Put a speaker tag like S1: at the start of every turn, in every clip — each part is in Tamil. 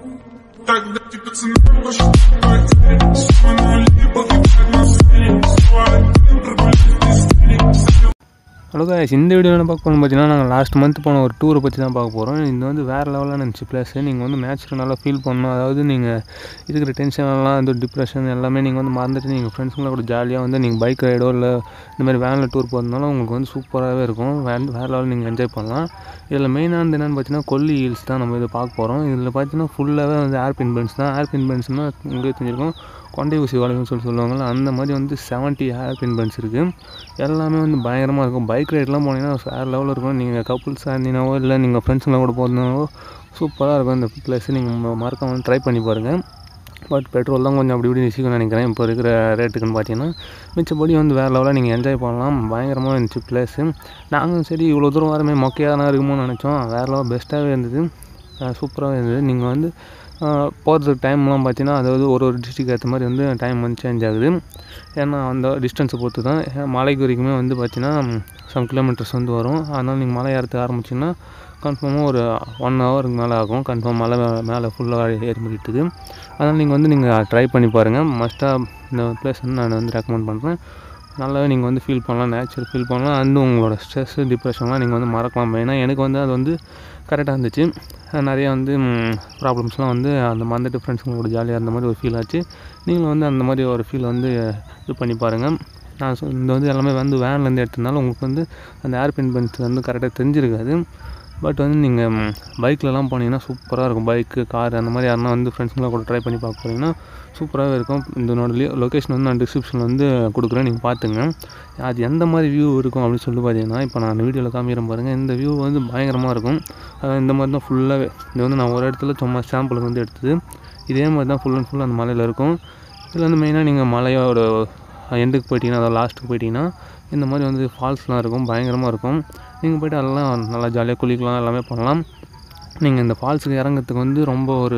S1: Тогда тебе цена больше потерь. Все налип, погибает на сцене. Все один прогулись без тени.
S2: ஹலோ guys, இந்த வீடியோ என்ன பார்க்க போகிறோம் பார்த்தீங்கன்னா, நாங்கள் லாஸ்ட் மந்த் போன ஒரு டூரை பற்றி தான் பார்க்க போகிறோம். இது வந்து வேறு லெவலில் இருந்துச்சு பிளேஸு. நீங்கள் வந்து நேச்சுரல் நல்லா ஃபீல் பண்ணணும். அதாவது நீங்கள் இருக்கிற டென்ஷன்லாம் வந்து டிப்ரெஷன் எல்லாமே நீங்கள் வந்து மறந்துட்டு நீங்கள் ஃப்ரெண்ட்ஸுங்களாம் கூட ஜாலியாக வந்து நீங்கள் பைக் ரைடோ இல்லை இந்த மாதிரி வேனில் டூர் போகிறதுனால உங்களுக்கு வந்து சூப்பராகவே இருக்கும். வேறு லெவலில் நீங்கள் என்ஜாய் பண்ணலாம். இதில் மெயினானது என்னென்னு பார்த்தீங்கன்னா, கொல்லி ஹில்ஸ் தான் நம்ம இதை பார்க்க போகிறோம். இதில் பார்த்தீங்கன்னா ஃபுல்லாகவே வந்து ஏர்பின் பென்ஸ் தான். ஏர்பின் பென்ஸ்னால் உங்களுக்கு தெரிஞ்சிருக்கும், கொண்டை ஊசி வளைவுன்னு சொல்லுவாங்கள்ல, அந்த மாதிரி வந்து 70 ஏர்பின் பென்ஸ் இருக்குது. எல்லாமே வந்து பயங்கரமாக இருக்கும். பைக் ரைட்லாம் போனீங்கன்னா வேறு லெவலில் இருக்கும். நீங்கள் கப்புள்ஸாக இருந்தீங்கனாவோ இல்லை நீங்கள் ஃப்ரெண்ட்ஸுங்களாம் கூட போகிறதுனாவோ சூப்பராக இருக்கும். இந்த பிளேஸு நீங்கள் மறக்காம ட்ரை பண்ணி பாருங்கள். பட் பெட்ரோல் தான் கொஞ்சம் அப்படி இப்படி நிற்கும்னு நினைக்கிறேன் இப்போ இருக்கிற ரேட்டுக்குன்னு பார்த்தீங்கன்னா. மிச்சப்படி வந்து வேறு லெவலில் நீங்கள் என்ஜாய் பண்ணலாம். பயங்கரமாக இருந்துச்சு பிளேஸு. நாங்களும் சரி இவ்வளோ தூரம் வரமே மொக்கையாக தானே இருக்குமோன்னு நினச்சோம். வேறு லெவல் பெஸ்ட்டாகவே இருந்தது, சூப்பராகவே இருந்தது. நீங்கள் வந்து போகிறதுக்கு டைம்லாம் பார்த்தீங்கன்னா, அதாவது ஒரு டிஸ்ட்ரிக் ஏற்ற மாதிரி வந்து டைம் வந்து சேஞ்ச் ஆகுது. ஏன்னா அந்த டிஸ்டன்ஸை பொறுத்து தான். மலைக்கு வரைக்குமே வந்து பார்த்தீங்கன்னா சம் கிலோமீட்டர்ஸ் வந்து வரும். அதனால் நீங்கள் மலை ஏறத்துக்கு ஆரம்பிச்சிங்கன்னா கன்ஃபார்மாக ஒரு 1 ஹவருக்கு மேலே ஆகும். கன்ஃபார்ம் மலை மேலே ஃபுல்லாக ஏறி முடிட்டுது. அதனால் நீங்கள் ட்ரை பண்ணி பாருங்கள். மஸ்ட்டாக இந்த பிளேஸ் வந்து நான் வந்து ரெக்கமெண்ட் பண்ணுறேன். நல்லாவே நீங்கள் வந்து ஃபீல் பண்ணலாம், நேச்சுரல் ஃபீல் பண்ணலாம். அண்ட் உங்களோட ஸ்ட்ரெஸ்ஸு டிப்ரெஷன்லாம் நீங்கள் வந்து மறக்கலாம். மெயினாக எனக்கு வந்து அது வந்து கரெக்டாக இருந்துச்சு. நிறையா வந்து ப்ராப்ளம்ஸ்லாம் வந்து அந்த மறந்துட்டு ஃப்ரெண்ட்ஸுங்களோட ஜாலியாக இருந்த மாதிரி ஒரு ஃபீல் ஆச்சு. நீங்களும் வந்து அந்த மாதிரி ஒரு ஃபீல் வந்து இது பண்ணி பாருங்கள். நான் இந்த வந்து எல்லாமே வந்து வேன்லேருந்து எடுத்ததுனால உங்களுக்கு வந்து அந்த ஏர்பின் பென்ஸ் வந்து கரெக்டாக தெரிஞ்சிருக்காது. பட் வந்து நீங்கள் பைக்லலாம் போனீங்கன்னா சூப்பராக இருக்கும். பைக்கு, கார் அந்த மாதிரி யாருன்னா வந்து ஃப்ரெண்ட்ஸுங்களாம் கூட ட்ரை பண்ணி பார்க்க போகிறீங்கன்னா சூப்பராகவே இருக்கும். இதனோட லொக்கேஷன் வந்து நான் டிஸ்கிரிப்ஷனில் வந்து கொடுக்குறேன், நீங்கள் பார்த்துங்க. அது எந்த மாதிரி வியூ இருக்கும் அப்படின்னு சொல்லி பார்த்தீங்கன்னா, இப்போ நான் வீடியோவில் காமிக்கிறேன் பாருங்கள். இந்த வியூ வந்து பயங்கரமாக இருக்கும். இந்த மாதிரி தான் ஃபுல்லாகவே. இது வந்து நான் ஒரு இடத்துல சும்மா சாம்பிளுக்கு வந்து எடுத்தது. இதே மாதிரி தான் ஃபுல் அண்ட் ஃபுல் அந்த மலையில் இருக்கும். இதில் வந்து மெயினாக நீங்கள் மலையோட எண்டுக்கு போயிட்டீங்கன்னா, அதாவது லாஸ்ட்டுக்கு போயிட்டீங்கன்னா இந்த மாதிரி வந்து ஃபால்ஸ்லாம் இருக்கும். பயங்கரமாக இருக்கும். நீங்கள் போய்ட்டு அதெல்லாம் நல்லா ஜாலியாக குளிக்கலாம், எல்லாமே பண்ணலாம். நீங்கள் இந்த ஃபால்ஸுக்கு இறங்கிறதுக்கு வந்து ரொம்ப ஒரு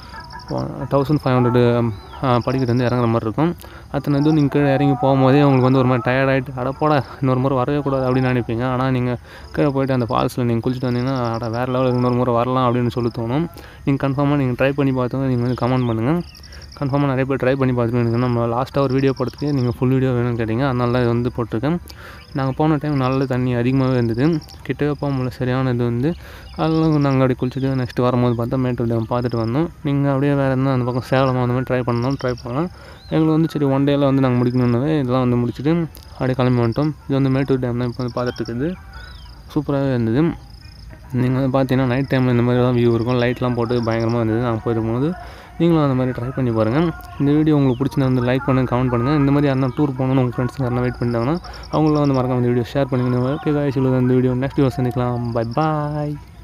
S2: 1500 படிக்கிட்டு வந்து இறங்குற மாதிரி இருக்கும். அத்தனை இதுவும் நீங்கள் கீழே இறங்கி போகும்போதே உங்களுக்கு வந்து ஒரு மாதிரி டயர்டாகிட்டு அடப்போட இன்னொரு முறை வரவே கூடாது அப்படின்னு நினைப்பீங்க. ஆனால் நீங்கள் கீழே போய்ட்டு அந்த ஃபால்ஸில் நீங்கள் குளிச்சுட்டு வந்தீங்கன்னா வேறு லெவலில் இன்னொரு முறை வரலாம் அப்படின்னு சொல்லி தோணும். நீங்கள் கன்ஃபார்மாக நீங்கள் ட்ரை பண்ணி பார்த்தவங்க நீங்கள் வந்து கமெண்ட் பண்ணுங்கள். கன்ஃபார்மாக நிறைய பேர் ட்ரை பண்ணி பார்த்துட்டு நம்ம லாஸ்ட்டாக ஒரு வீடியோ போடுறதுக்கு நீங்கள் ஃபுல் வீடியோ வேணும்னு கேட்டிங்க. அதனால தான் இது வந்து போட்டிருக்கேன். நாங்கள் போன டைம் நல்ல தண்ணி அதிகமாகவே இருந்தது. கிட்டவே போக முடியல, சரியான இது வந்து. அதெல்லாம் நாங்கள் அப்படியே குளிச்சுட்டு நெக்ஸ்ட் வரும்போது பார்த்தா மேட்டூர் டேம் பார்த்துட்டு வந்தோம். நீங்கள் அப்படியே வேறு என்ன அந்த பக்கம் சேலம் அந்த மாதிரி ட்ரை பண்ணலாம். எங்களுக்கு வந்து சரி ஒன் டேயில் வந்து நாங்கள் முடிக்கணுன்னவே இதெல்லாம் வந்து முடிச்சுட்டு அப்படியே கிளம்பி வந்துட்டோம். இது வந்து மேட்டூர் டேம் தான் இப்போ வந்து பார்த்துட்டு இருக்குது. சூப்பராகவே இருந்தது. நீங்கள் வந்து பார்த்தீங்கன்னா நைட் டைமில் இந்த மாதிரி தான் வியூ இருக்கும். லைட்லாம் போட்டு பயங்கரமாக இருந்தது. நாங்கள் போயிருக்கும்போது நீங்களும் அந்த மாதிரி ட்ரை பண்ணி பாருங்கள். இந்த வீடியோ உங்களுக்கு பிடிச்சிருந்தா வந்து லைக் பண்ணுங்கள், கமெண்ட் பண்ணுங்கள். இந்த மாதிரி யாருன்னா டூர் போகணுன்னு உங்கள் ஃப்ரெண்ட்ஸுங்க யாருன்னா வெயிட் பண்ணிட்டாங்கன்னா அவங்களும் வந்து மறக்காம இந்த வீடியோ ஷேர் பண்ணிக்கணும். ஓகே காய்ஸ், இந்த வீடியோ நெக்ஸ்ட் வீடியோ சந்திக்கலாம். பை பாய்.